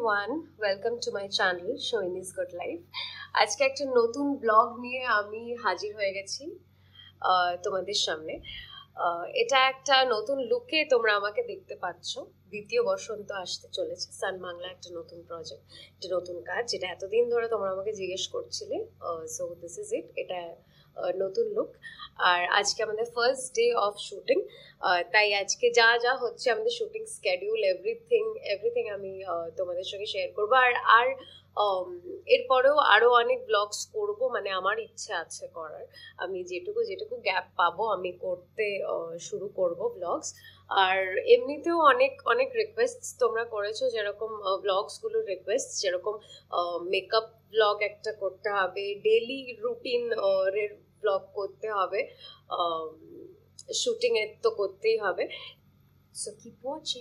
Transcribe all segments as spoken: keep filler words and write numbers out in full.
everyone, welcome to my channel Shoini's Good Life. আজকে একটা নতুন ব্লগ নিয়ে আমি হাজির হয়ে গেছি তোমাদের সামনে। এটা একটা নতুন লুকে তোমরা আমাকে দেখতে পাচ্ছ। দ্বিতীয় বসন্ত আসতে চলেছে, সান বাংলা একটা নতুন প্রজেক্ট, একটা নতুন কাজ, যেটা এতদিন ধরে তোমরা আমাকে জিজ্ঞেস করছিলে। সো দিস ইজ ইট, এটা নতুন লুক। আর আজকে আমাদের ফার্স্ট ডে অফ শুটিং, তাই আজকে যা যা হচ্ছে আমাদের শুটিং স্কেডিউল, এভরিথিং এভরিথিং আমি তোমাদের সঙ্গে শেয়ার করবো। আর আর এরপরেও আরও অনেক ব্লগস করব, মানে আমার ইচ্ছে আছে করার। আমি যেটুকু যেটুকু গ্যাপ পাবো আমি করতে শুরু করব ব্লগস। আর এমনিতেও অনেক অনেক রিকোয়েস্ট তোমরা করেছো, যেরকম ব্লগসগুলোর রিকোয়েস্ট, যেরকম মেকআপ ব্লগ একটা করতে হবে, ডেলি রুটিন এর ব্লগ করতে হবে, শুটিং এর তো করতেই হবে। So keep watching.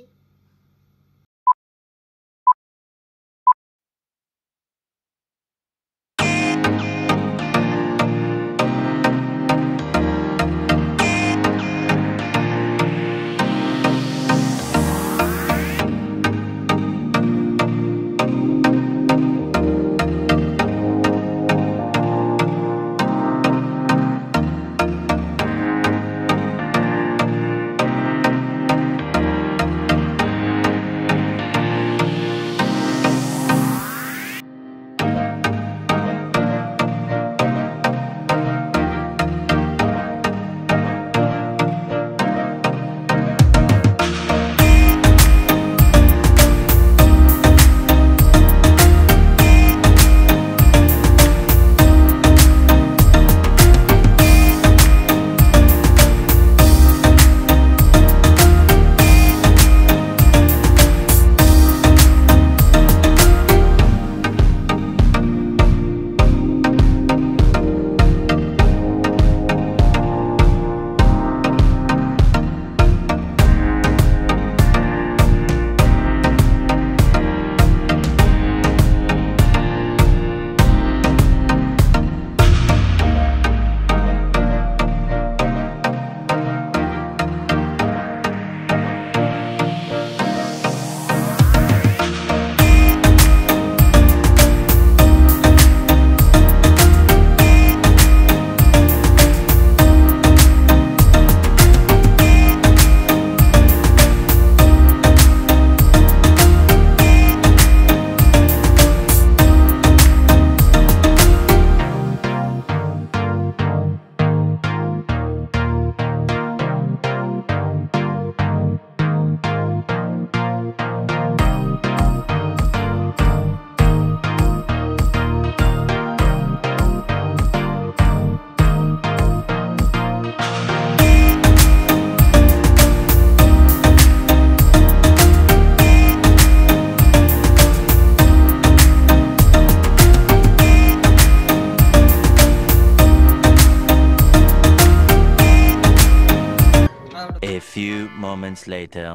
A few moments later.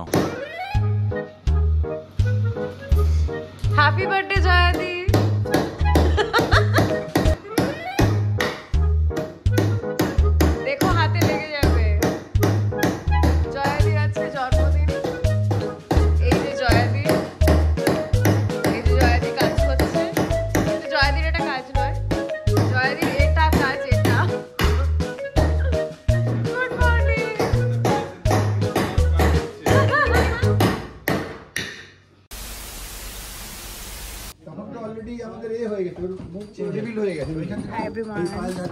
Happy birthday, Jayadi! देखो हाथे लेके जाबे জয়াদির আজকে জন্মদিন। এই যে জয়াদি, এই যে জয়াদি কাজ করছে। কিন্তু জয়াদির এটা কাজ নয়, জয়াদির এটা কাজ, এটা। Good morning. তখন তো অলরেডি আমাদের এ হয়ে গেছে, মুখ রিভিল হয়ে গেছে। Hi everyone.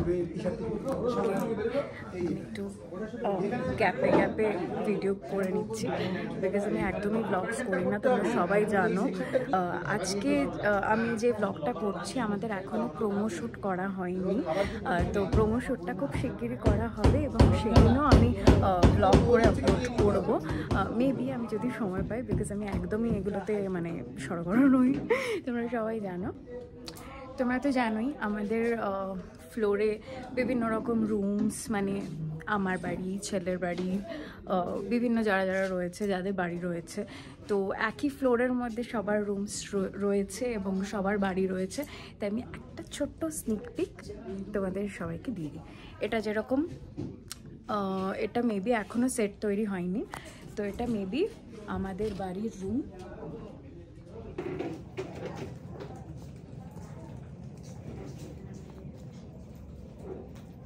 একটু গ্যাপে গ্যাপে ভিডিও করে নিচ্ছি, বিকজ আমি একদমই ব্লগস করি না, তোমরা সবাই জানো। আজকে আমি যে ব্লগটা করছি আমাদের এখনও প্রোমো শ্যুট করা হয়নি, তো প্রোমো শ্যুটটা খুব শিগগিরই করা হবে এবং সেদিনও আমি ব্লগ করে আপলোড করবো মেবি, আমি যদি সময় পাই, বিকজ আমি একদমই এগুলোতে মানে সরগরম নই, তোমরা সবাই জানো। তোমরা তো জানোই আমাদের ফ্লোরে বিভিন্ন রকম রুমস, মানে আমার বাড়ি, ছেলের বাড়ি, বিভিন্ন যারা যারা রয়েছে, যাদের বাড়ি রয়েছে, তো একই ফ্লোরের মধ্যে সবার রুমস রয়েছে এবং সবার বাড়ি রয়েছে। তাই আমি একটা ছোট্ট স্নিক পিক তোমাদের সবাইকে দিয়ে দিই। এটা যেরকম, এটা মেবি এখনও সেট তৈরি হয়নি, তো এটা মেবি আমাদের বাড়ির রুম।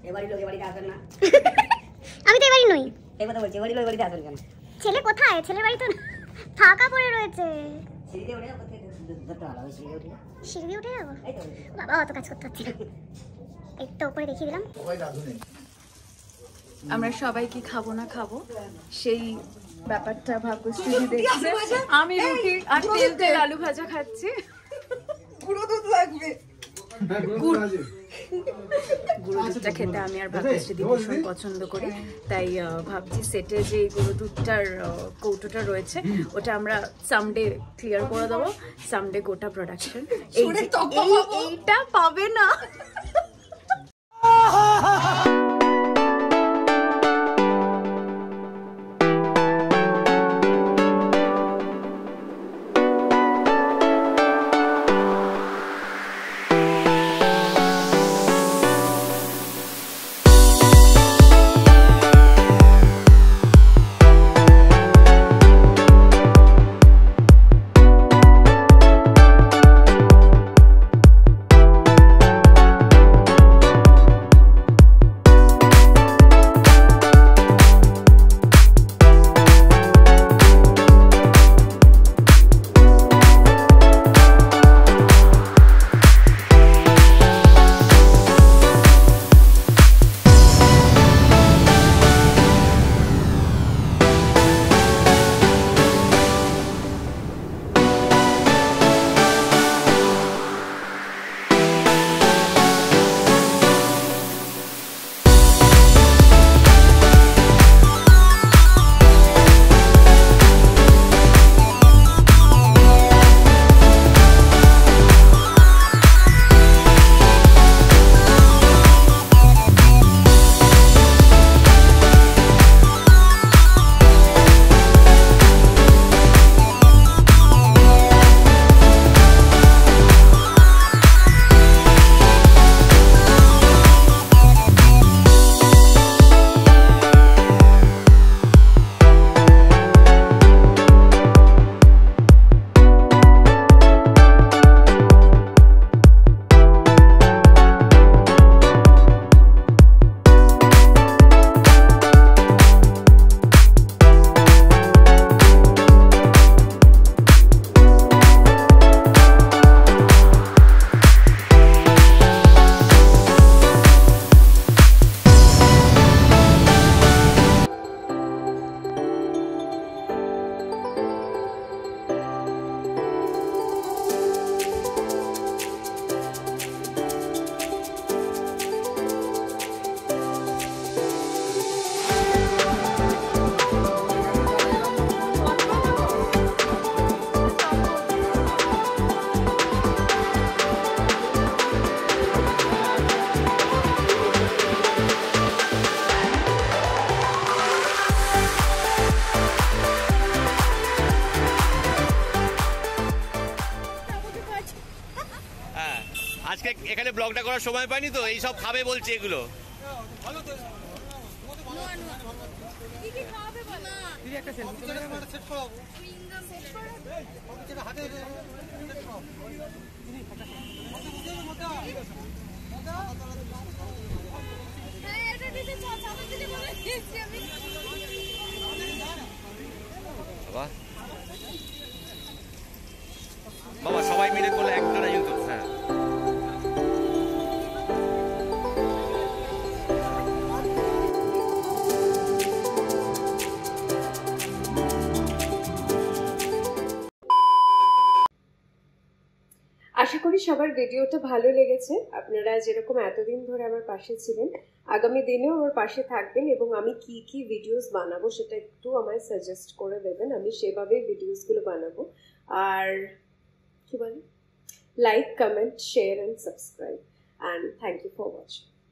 এবারে লোক এবারে আসেন না আমি তো এবারই নই এই কথা বলছি এবারে লোক এবারে আসেন কেন ছেলে কোথায় ছেলের বাড়ি তো ফাঁকা পড়ে রয়েছে সিঁড়িতে উঠে কোথায় ধরতে ভালো হবে সিঁড়িতে উঠে সিঁড়ি দিয়ে উঠে যাবো এই তো বাবা অত কাজ করতে হচ্ছে না একটু উপরে দেখিয়ে দিলাম সবাই রাঁধুনি আমরা সবাই কি খাবো না খাবো সেই ব্যাপারটা ভাগ্যশ্রী দেখছে। আমি রুটি আর তেল তেল আলু ভাজা খাচ্ছি। পুরো দুধ লাগবে গুড় দুধটা খেতে আমি আর ভাগ্যশ্রী দি ভীষণ পছন্দ করি, তাই আহ, ভাবছি সেটে যে গরু দুধটার আহ, কৌটোটা রয়েছে ওটা আমরা সামডে ক্লিয়ার করে দেবো। সামডে গোটা প্রোডাকশন এই যে- এই- এইটা পাবে না। আজকে এখানে ব্লগটা করার সময় পাইনি তো, এই সব খাবে বলছে এগুলো। বাবা বাবা সবাই মিলে করলে একজনে কিন্তু হ্যাঁ আশা করি সবার ভিডিওটা ভালো লেগেছে। আপনারা যেরকম এতদিন ধরে আমার পাশে ছিলেন, আগামী দিনেও আমার পাশে থাকবেন এবং আমি কি কি ভিডিওস বানাবো সেটা একটু আমায় সাজেস্ট করে দেবেন, আমি সেভাবেই ভিডিওসগুলো বানাবো। আর কি বলে, like, comment, share and subscribe, and thank you for watching.